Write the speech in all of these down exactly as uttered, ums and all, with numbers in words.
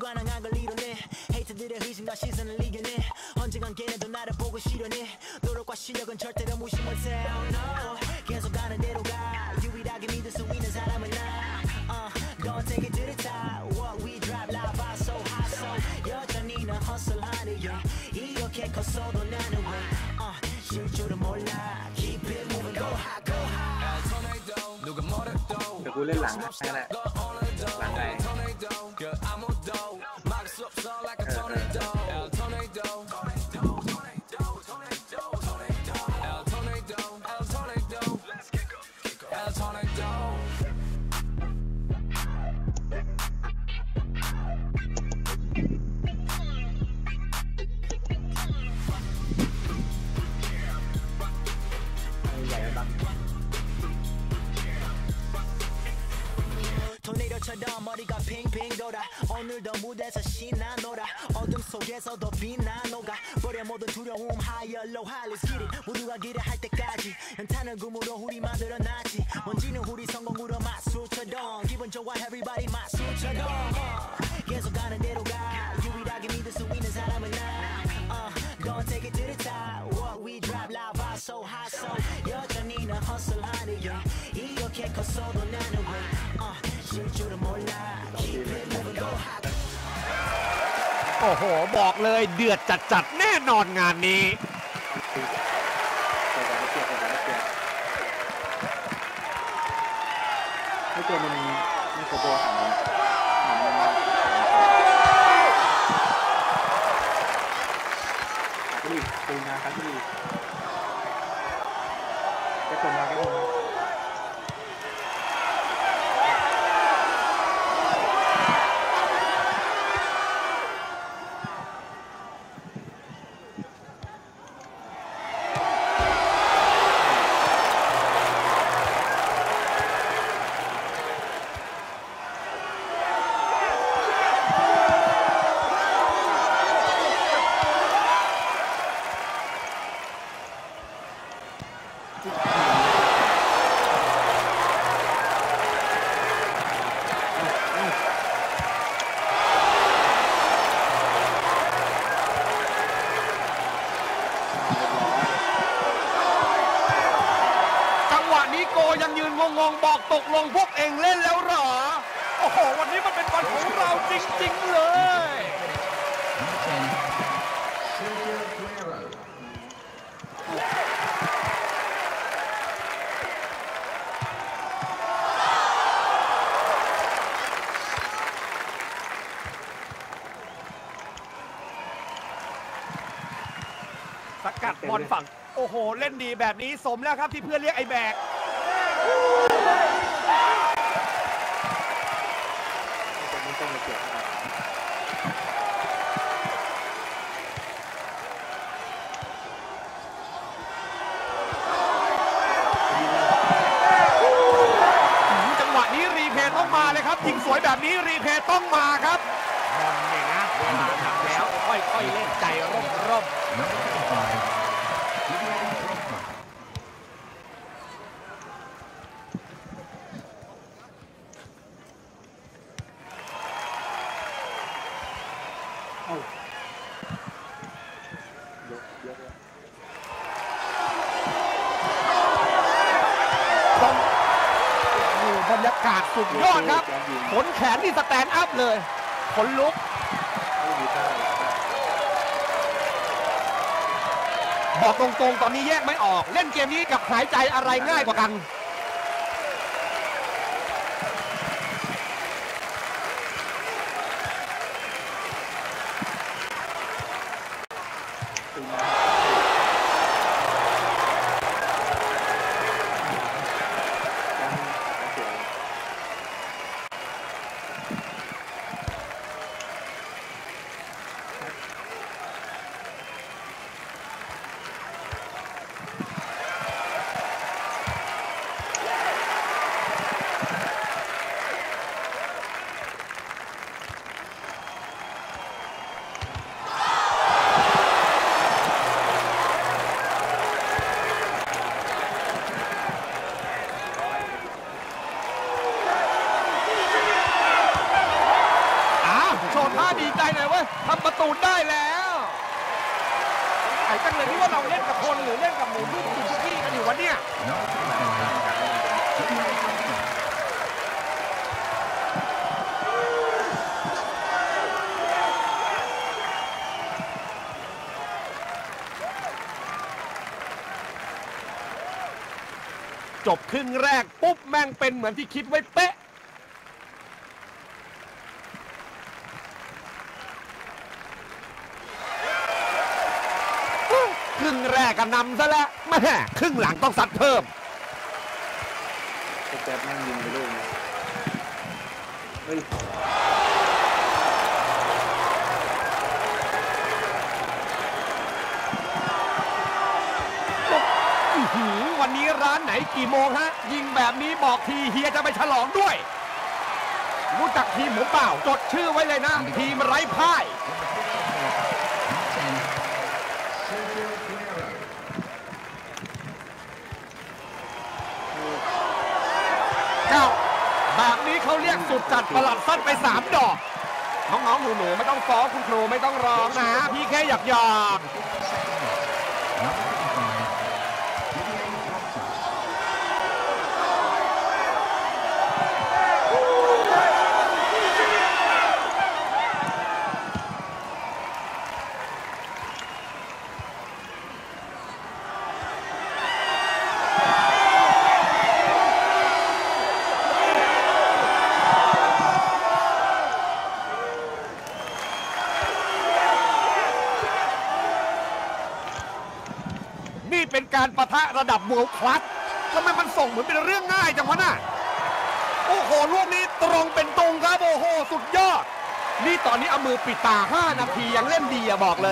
불가능한 걸 이뤄내 헤이트들의 의심과 시선을 이겨내 언젠간 걔네도 나를 보고 시련해 노력과 실력은 절대로 무시 못해 oh no 계속 가는 대로 가 유일하게 믿을 수 있는 사람은 나 uh, Don't take it to the top What we drive live out so high so 여전히 난 hustle 하네 yeah 이렇게 컸어도 나는 왜 uh, 쉴 줄은 몰라 Keep it moving go high go high 누가 뭐래도 เดี๋ยวกูเล่นหลังให้แหละหลังไง 토네이도처럼 머리가 핑핑 돌아 오늘도 무대에서 신나노라 어둠 속에서도 빛나 녹아 버려 모든 두려움 high low high let's get it 모두가 길을 할 때까지 연탄을 금으로 우리 만들어놨지 먼지는 우리 성공으로 마술처럼 기분 좋아 everybody 마술처럼 계속 가는 대로 가 유일하게 믿을 수 있는 사람은 나 uh, Don't take it to the top What we drive live out so high so 여전히 난 hustle 하네 yeah 이렇게 컸어도 나는 왜 uh, โอ้โหบอกเลยเดือดจัดๆแน่นอนงานนี้ให้ตัวมันไม่โคโบหันหันคัตตี้ปูนาคัตตี้แค่คนมาแค่คนมายังยืนงงๆบอกตกลงพวกเองเล่นแล้วหรอโอ้โหวันนี้มันเป็นวันของเราจริงๆเลยสกัดบอลฝั่งโอ้โหเล่นดีแบบนี้สมแล้วครับที่เพื่อนเรียกไอ้แบกจังหวะนี้รีเพย์ต้องมาเลยครับยิงสวยแบบนี้รีเพย์ต้องมาครับบอลเนี่ยนะเวลาทำแล้วค่อยๆเล่นใจร่มๆบรรยากาศสุดยอดครับขนแขนที่สแตนด์อัพเลยขนลุกบอกตรงๆตอนนี้แยกไม่ออกเล่นเกมนี้กับหายใจอะไรง่ายกว่ากันดีใจหน่อยเว้ยทำประตูได้แล้วไอ้จังเลยที่ว่าเราเล่นกับคนหรือเล่นกับหมูนุ่มคุกกี้กันอยู่วะเนี่ยจบครึ่งแรกปุ๊บแม่งเป็นเหมือนที่คิดไว้เป๊ะครึ่งแรกก็นำซะแล้วแม่ครึ่งหลังต้องซัดเพิ่มไอ้แจ๊บแม่งยิงไปลูกเฮ้ยวันนี้ร้านไหนกี่โมงฮะยิงแบบนี้บอกทีเฮียจะไปฉลองด้วยรู้จักทีมผมเปล่าจดชื่อไว้เลยนะทีมไร้พ่ายเจ้าแบบนี้เขาเรียกสุดจัดประหลัดสั้นไปสามดอกน้องๆหนูๆไม่ต้องฟ้องคุณครูไม่ต้องร้องนะพี่แค่อยากหยอกนี่เป็นการปะทะระดับเวิลด์คลาสทำไมมันส่งเหมือนเป็นเรื่องง่ายจังวะน่ะโอ้โหลูกนี้ตรงเป็นตรงครับโอ้โหสุดยอดนี่ตอนนี้เอามือปิดตาห้านาทียังเล่นดีอะบอกเลย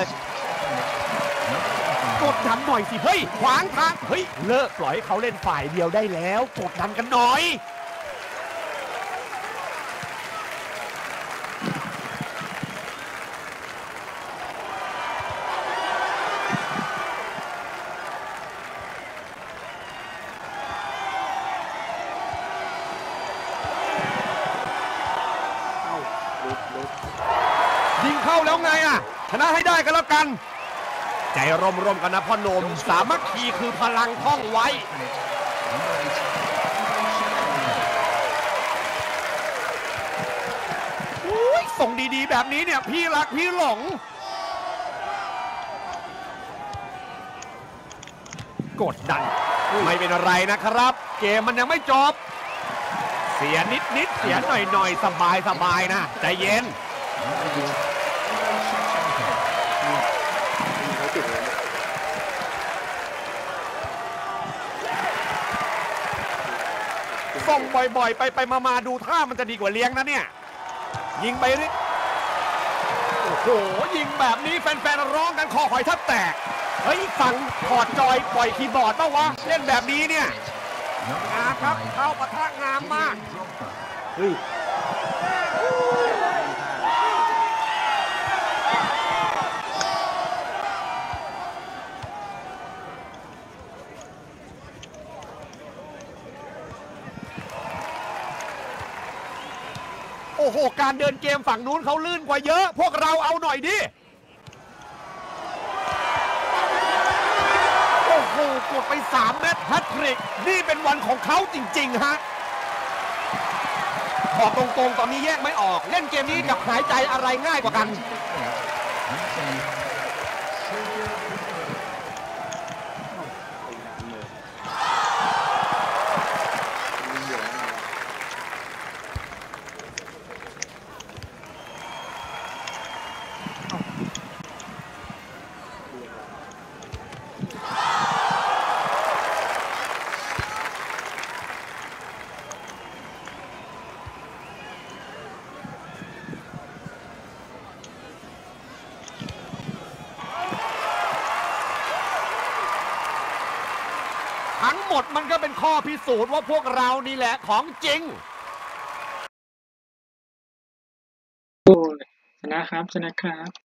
กดดันหน่อยสิเฮ้ยขวางทางเฮ้ยเลิกปล่อยให้เขาเล่นฝ่ายเดียวได้แล้วกดดันกันหน่อยยิงเข้าแล้วไงอ่ะชนะให้ได้กันแล้วกันใจร่มๆกันนะพ่อหนุ่มสามัคคีคือพลังท่องไว้อุ้ยส่งดีๆแบบนี้เนี่ยพี่รักพี่หลงกดดันไม่เป็นอะไรนะครับเกมมันยังไม่จบเสียนิดๆเสียหน่อยๆสบายๆนะใจเย็นส่งบ่อยๆไปไปมาๆดูท่ามันจะดีกว่าเลี้ยงนะเนี่ยยิงไปเรื่อยโอ้โหยิงแบบนี้แฟนๆร้องกันคอหอยแทบแตกเฮ้ยฝั่งถอดจอยปล่อยคีย์บอร์ดป่าวะเล่นแบบนี้เนี่ยงามครับเข้าปะทะงามมากเฮ้ยโอ้โหการเดินเกมฝั่งนู้นเขาลื่นกว่าเยอะพวกเราเอาหน่อยดิโอ้โหกดไปสามเม็ดแฮตทริกนี่เป็นวันของเขาจริงๆฮะบอกตรงๆตอนนี้แยกไม่ออกเล่นเกมนี้กับหายใจอะไรง่ายกว่ากันทั้งหมดมันก็เป็นข้อพิสูจน์ว่าพวกเรานี่แหละของจริงโอ้ชนะครับชนะครับ